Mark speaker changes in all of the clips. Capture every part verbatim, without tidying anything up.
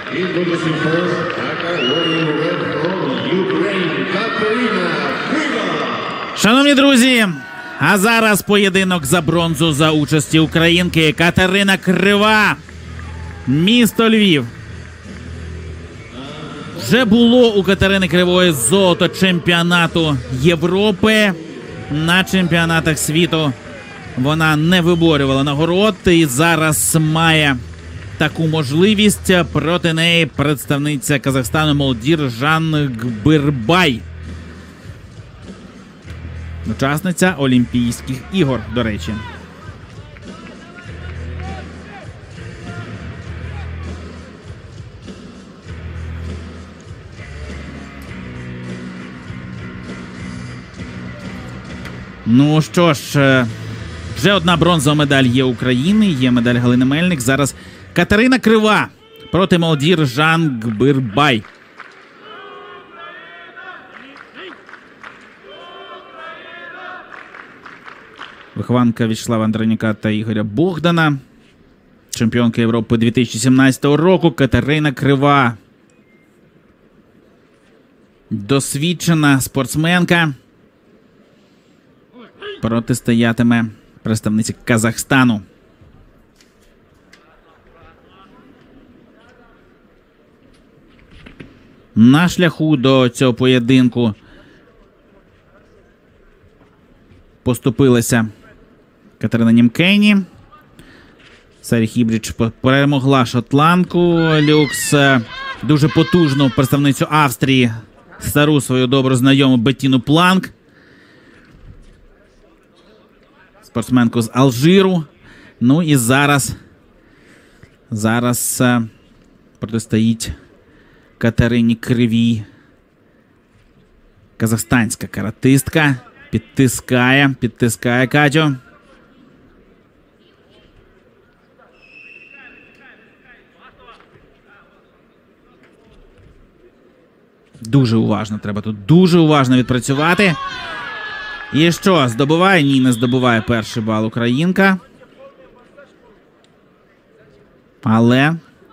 Speaker 1: Introducing first, Taka wearing the red from Ukraine, Katerina Kryva.
Speaker 2: Шановні друзі, а зараз поєдинок за бронзу за участі українки Катерина Крива. Місто Львів. Вже було у Катерини Кривої золото чемпіонату Європи. На чемпіонатах світу вона не виборювала нагород і зараз має таку можливість. Проти неї представниця Казахстану Молдір Жангбирбай. Учасниця Олімпійських ігор, до речі. Ну що ж, вже одна бронзова медаль є України, є медаль Галини Мельник. Зараз Катерина Крива проти Молдір Жангбирбай. Вихованка В'ячеслава Андронюка та Ігоря Богдана. Чемпіонка Європи дві тисячі сімнадцятого року Катерина Крива. Досвідчена спортсменка. Протистоятиме представниці Казахстану. На шляху до цього поєдинку поступилася Катерина Німкені. Сарі Хібріч перемогла шотландку. Люкс дуже потужну представницю Австрії, стару свою добру знайому Беттіну Планк. Спортсменку з Алжиру. Ну і зараз, зараз протистоїть Катерині Кривій. Казахстанська каратистка. Підтискає, підтискає Катю. Дуже уважно треба тут, дуже уважно відпрацювати. І що, здобуває? Ні, не здобуває перший бал українка. Але...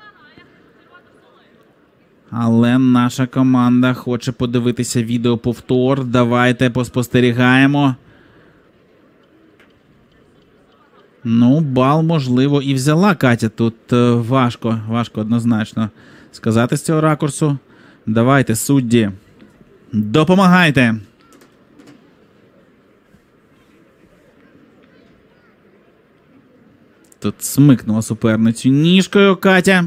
Speaker 2: Але наша команда хоче подивитися відеоповтор. Давайте поспостерігаємо. Ну, бал, можливо, і взяла Катя. Тут важко, важко однозначно сказати з цього ракурсу. Давайте, судді, допомагайте. Тут смикнула суперницю ніжкою Катя.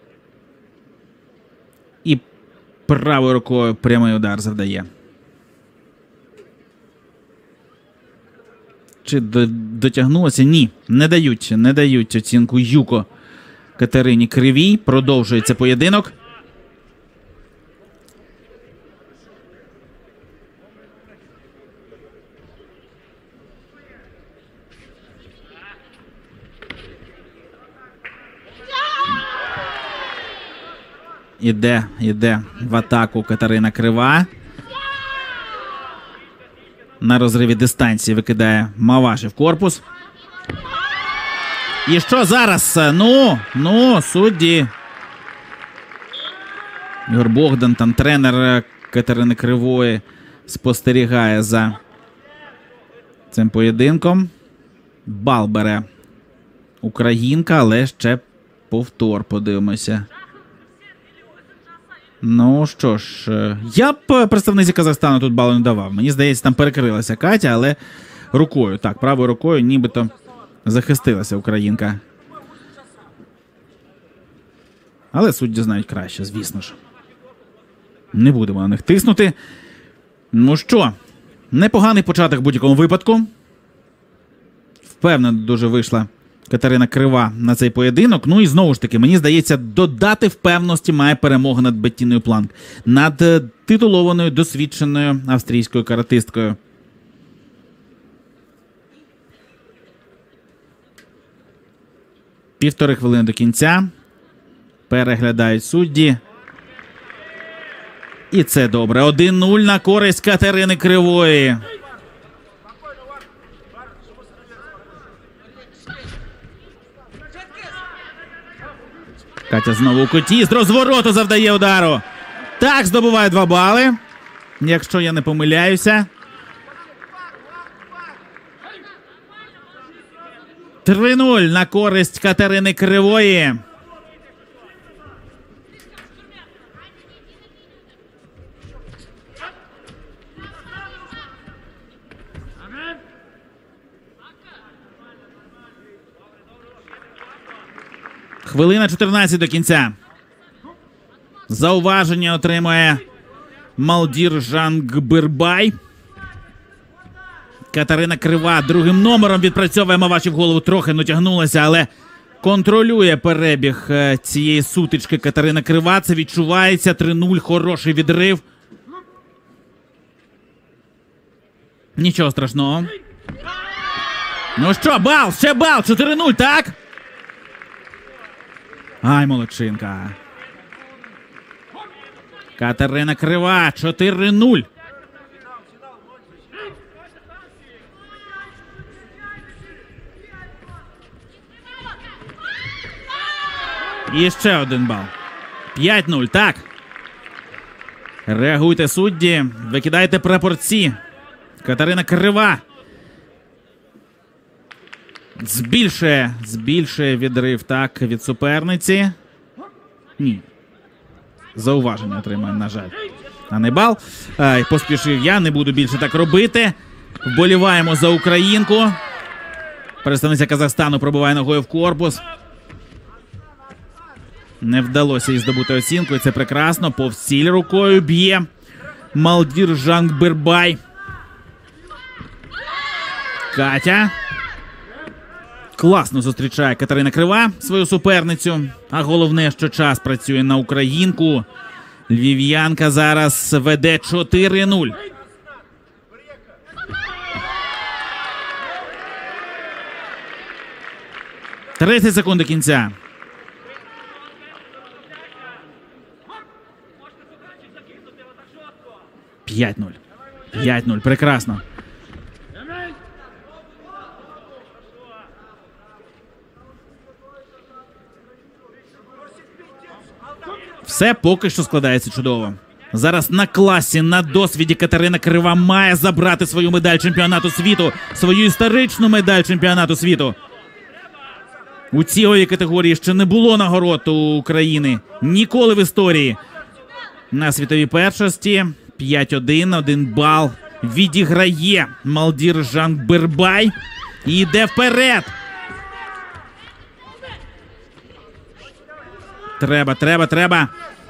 Speaker 2: І правою рукою прямий удар завдає. Чи дотягнулося? Ні, не дають, не дають оцінку Юко Катерині Кривій. Продовжується поєдинок. Іде, іде в атаку Катерина Крива. На розриві дистанції викидає Маваші в корпус. І що зараз? Ну, ну, судді. Ігор Богдан, там тренер Катерини Кривої, спостерігає за цим поєдинком. Бал бере українка, але ще повтор, подивимося. Ну що ж, я б представниці Казахстану тут балу не давав. Мені здається, там перекрилася Катя, але рукою, так, правою рукою нібито захистилася українка. Але судді знають краще, звісно ж. Не будемо на них тиснути. Ну що, непоганий початок в будь-якому випадку. Впевнено дуже вийшла Катерина Крива на цей поєдинок. Ну і знову ж таки, мені здається, додати впевненості має перемога над Беттіною Планк. Над титулованою, досвідченою австрійською каратисткою. Півтори хвилини до кінця. Переглядають судді. І це добре. один нуль на користь Катерини Кривої. Катя знову у куті. З розвороту завдає удару. Так, здобуває два бали. Якщо я не помиляюся. три нуль на користь Катерини Кривої. Хвилина чотирнадцять до кінця. Зауваження отримує Малдір Жангбирбай. Катерина Крива другим номером відпрацьовує Маваші в голову. Трохи натягнулася, але контролює перебіг цієї сутички Катерина Крива. Це відчувається. три нуль. Хороший відрив. Нічого страшного. Ну що, бал? Ще бал. чотири нуль, так? Ай, молодчинка. Катерина Крива. чотири нуль. І ще один бал. п'ять нуль, так. Реагуйте, судді. Викидайте прапорці. Катерина Крива. Збільшує, збільшує відрив, так, від суперниці. Ні. Зауваження отримає, на жаль. А не бал. Ай, поспішив я, не буду більше так робити. Вболіваємо за українку. Представниця Казахстану пробиває ногою в корпус. Не вдалося їй здобути оцінку, і це прекрасно. Повсіль рукою б'є Малдір Жангбирбай. Катя. Класно зустрічає Катерина Крива свою суперницю. А головне, що час працює на українку. Львів'янка зараз веде чотири нуль. тридцять секунд до кінця. п'ять нуль. п'ять нуль. Прекрасно. Все поки що складається чудово. Зараз на класі, на досвіді Катерина Крива має забрати свою медаль чемпіонату світу. Свою історичну медаль чемпіонату світу. У цій категорії ще не було нагород у України. Ніколи в історії. На світовій першості п'ять один, один бал відіграє Малдір Жангбирбай. І йде вперед. Треба, треба, треба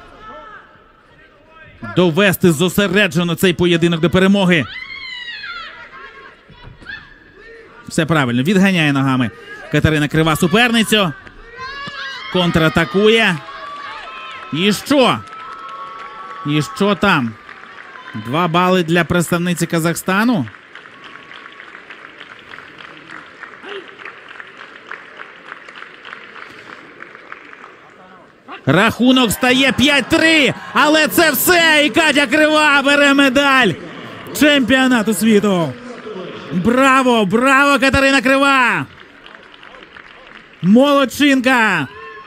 Speaker 2: довести зосереджено цей поєдинок до перемоги. Все правильно. Відганяє ногами Катерина Крива суперницю. Контратакує. І що? І що там? Два бали для представниці Казахстану. Рахунок стає п'ять три, але це все, і Катя Крива бере медаль чемпіонату світу. Браво, браво, Катерина Крива! Молодчинка!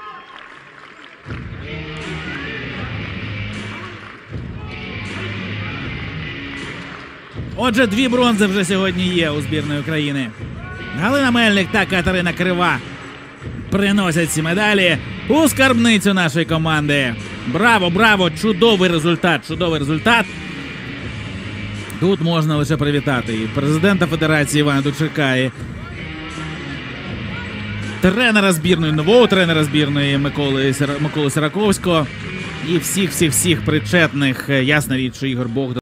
Speaker 2: Отже, дві бронзи вже сьогодні є у збірної України. Галина Мельник та Катерина Крива приносять ці медалі у скарбницю нашої команди. Браво, браво! Чудовий результат, чудовий результат. Тут можна лише привітати і президента Федерації Івана Дучака, і тренера збірної, нового тренера збірної Миколи, Миколи Сираковського, і всіх-всіх-всіх причетних. Ясна річ, що Ігор Богдан